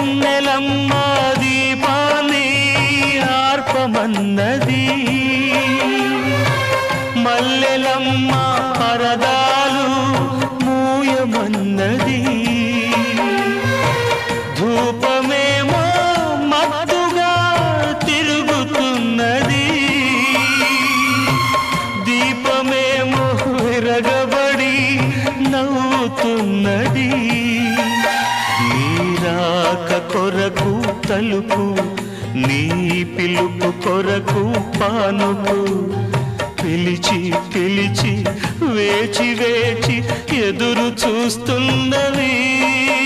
వెన్నెలమ్మ దీపాన్ని ఆర్పమన్నది మల్లెలమ్మ పరదాలు మూయమన్నది ధూపమేమో మత్తుగా తిరుగుతున్నది దీపమేమో విరగబడి నవ్వుతున్నది నీరాక కొరకు తలుపు నీ పిలుపు కొరకు పానుపు పిలిచి పిలిచి వేచి వేచి ఎదురు చూస్తున్నది